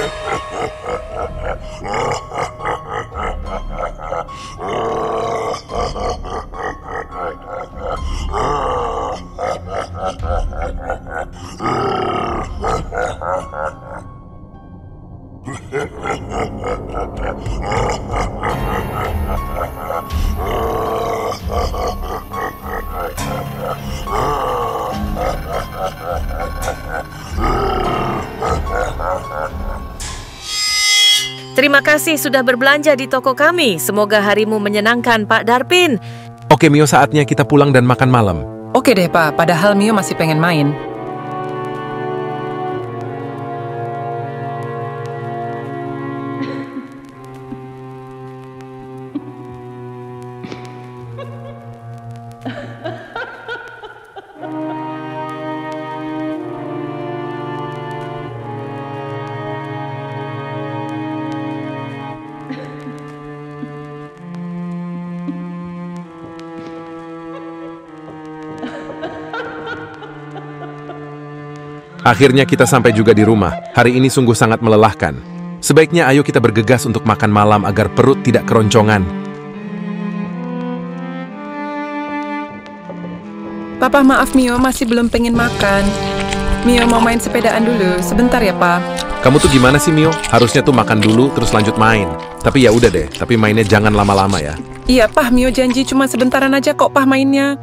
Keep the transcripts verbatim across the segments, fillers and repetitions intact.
Terima kasih sudah berbelanja di toko kami. Semoga harimu menyenangkan, Pak Darpin. Oke, Mio, saatnya kita pulang dan makan malam. Oke deh, Pak. Padahal Mio masih pengen main. Akhirnya kita sampai juga di rumah. Hari ini sungguh sangat melelahkan. Sebaiknya ayo kita bergegas untuk makan malam agar perut tidak keroncongan. Papa, maaf Mio, masih belum pengen makan. Mio mau main sepedaan dulu. Sebentar ya, Pak. Kamu tuh gimana sih, Mio? Harusnya tuh makan dulu terus lanjut main. Tapi ya udah deh, tapi mainnya jangan lama-lama ya. Iya, Pak. Mio janji cuma sebentaran aja kok, Pak, mainnya.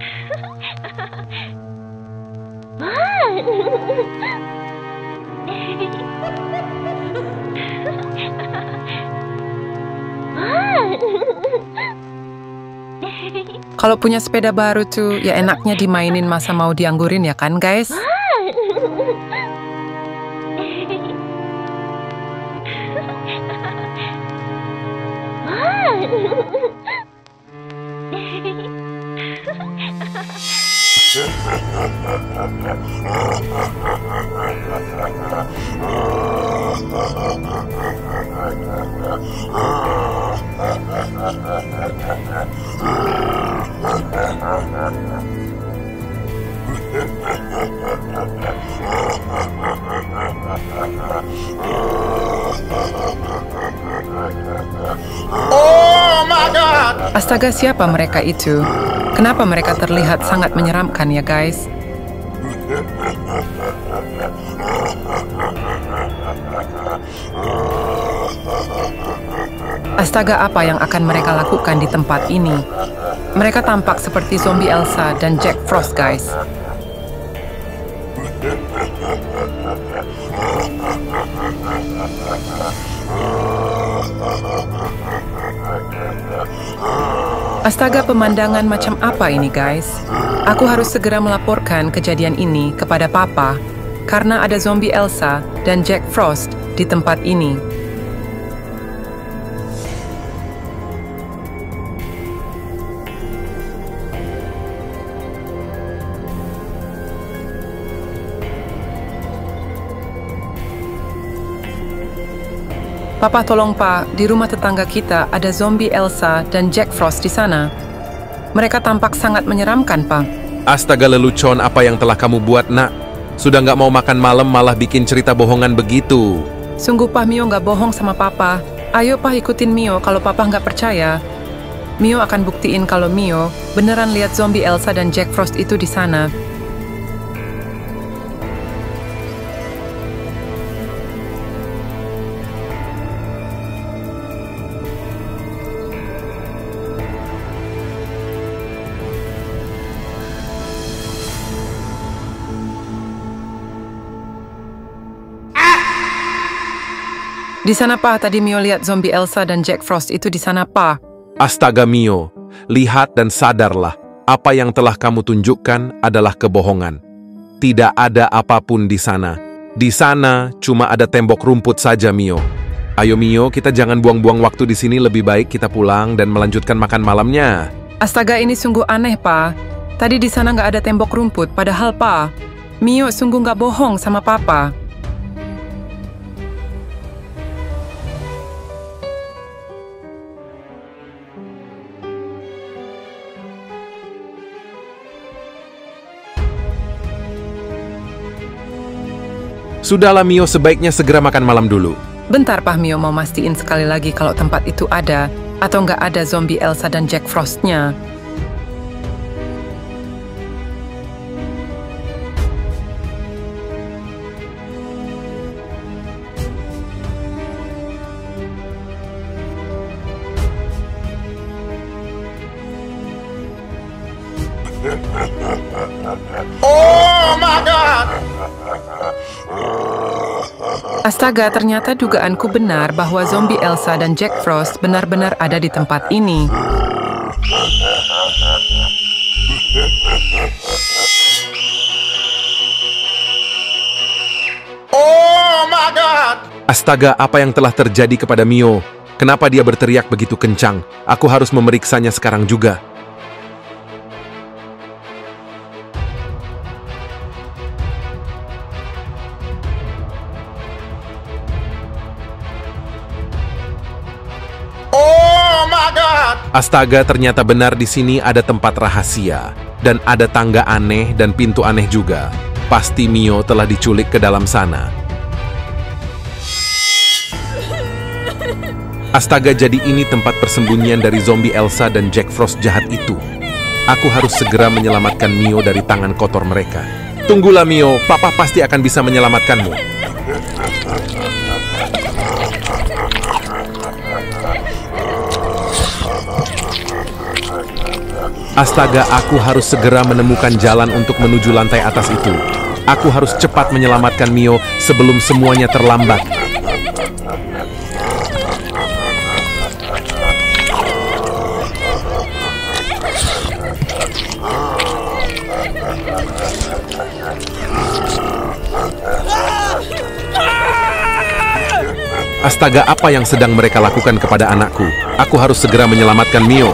Kalau punya sepeda baru tuh, ya enaknya dimainin, masa mau dianggurin ya kan, guys? Astaga, siapa mereka itu? Kenapa mereka terlihat sangat menyeramkan ya, guys? Astaga, apa yang akan mereka lakukan di tempat ini? Mereka tampak seperti zombie Elsa dan Jack Frost, guys. Astaga, pemandangan macam apa ini, guys? Aku harus segera melaporkan kejadian ini kepada Papa, karena ada zombie Elsa dan Jack Frost di tempat ini. Papa, tolong Pak, di rumah tetangga kita ada zombie Elsa dan Jack Frost di sana. Mereka tampak sangat menyeramkan, Pak. Astaga, lelucon, apa yang telah kamu buat, nak? Sudah nggak mau makan malam malah bikin cerita bohongan begitu. Sungguh, Pak, Mio nggak bohong sama Papa. Ayo, Pak, ikutin Mio kalau Papa nggak percaya. Mio akan buktiin kalau Mio beneran lihat zombie Elsa dan Jack Frost itu di sana. Di sana, Pak. Tadi Mio lihat zombie Elsa dan Jack Frost itu di sana, Pak. Astaga, Mio. Lihat dan sadarlah. Apa yang telah kamu tunjukkan adalah kebohongan. Tidak ada apapun di sana. Di sana cuma ada tembok rumput saja, Mio. Ayo, Mio, kita jangan buang-buang waktu di sini. Lebih baik kita pulang dan melanjutkan makan malamnya. Astaga, ini sungguh aneh, Pak. Tadi di sana nggak ada tembok rumput. Padahal, Pak, Mio sungguh nggak bohong sama Papa. Sudahlah, Mio, sebaiknya segera makan malam dulu. Bentar, Pak Mio mau mastiin sekali lagi kalau tempat itu ada atau nggak ada zombie Elsa dan Jack Frostnya. Oh my God! Astaga, ternyata dugaanku benar bahwa zombie Elsa dan Jack Frost benar-benar ada di tempat ini. Oh my God! Astaga, apa yang telah terjadi kepada Mio? Kenapa dia berteriak begitu kencang? Aku harus memeriksanya sekarang juga. Astaga, ternyata benar di sini ada tempat rahasia dan ada tangga aneh dan pintu aneh juga. Pasti Mio telah diculik ke dalam sana. Astaga, jadi ini tempat persembunyian dari zombie Elsa dan Jack Frost jahat itu. Aku harus segera menyelamatkan Mio dari tangan kotor mereka. Tunggulah Mio, Papa pasti akan bisa menyelamatkanmu. Astaga, aku harus segera menemukan jalan untuk menuju lantai atas itu. Aku harus cepat menyelamatkan Mio sebelum semuanya terlambat. Astaga, apa yang sedang mereka lakukan kepada anakku? Aku harus segera menyelamatkan Mio.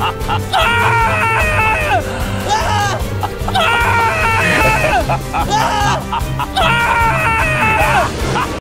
Ah!